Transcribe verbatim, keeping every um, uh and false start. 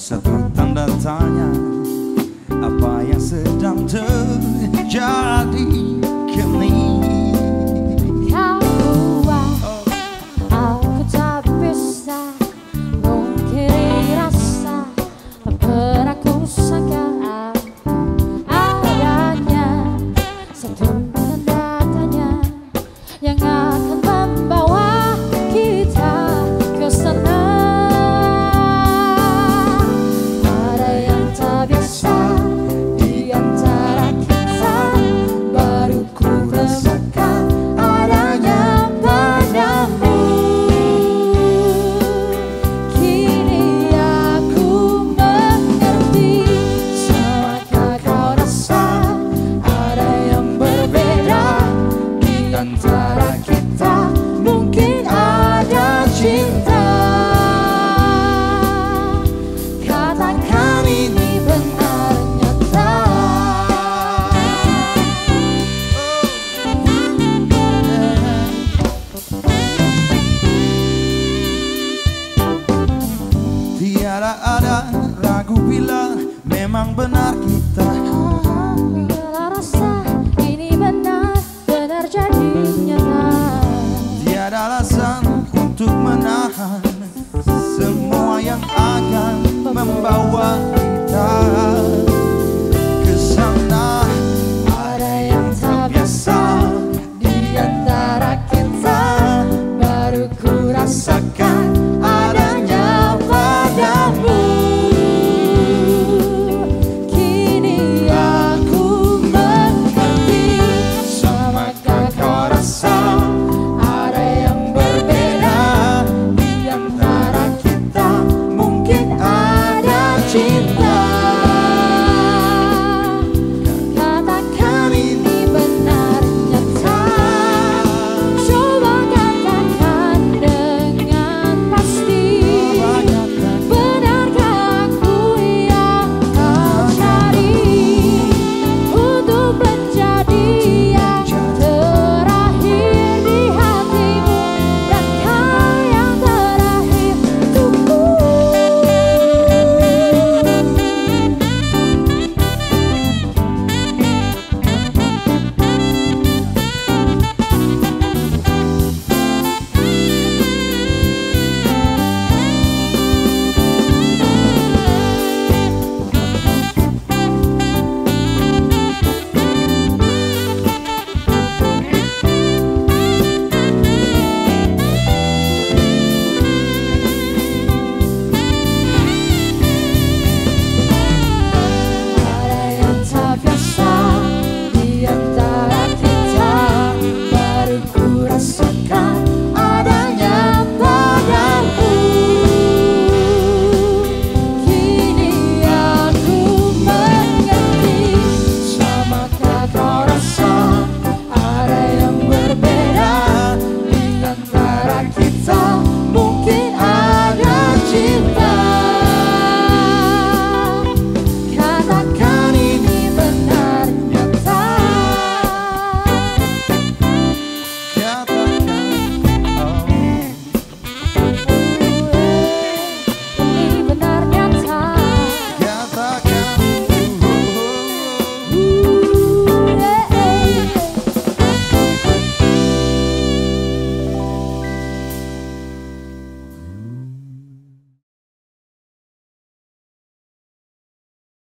satu tanda tanya, apa yang sedang terjadi kini? Kau buat aku tak bisa mungkiri rasa pernah ku sangka adanya satu tanda tanya yang akan membawa kita ke sana. Ada yang tak biasa di antara kita, baru ku rasakan adanya padamu. Kini aku mengerti, samakah kau rasa ada yang berbeda di antara kita? Mungkin ada cinta. Katakan ini benar nyata. Tiada ada ragu bila memang benar kita. Bila rasa ini benar-benar jadi nyata. Tiada alasan untuk menahan semua yang akan membawa kita ke sana. Ada yang tak biasa di antara kita, baru ku rasakan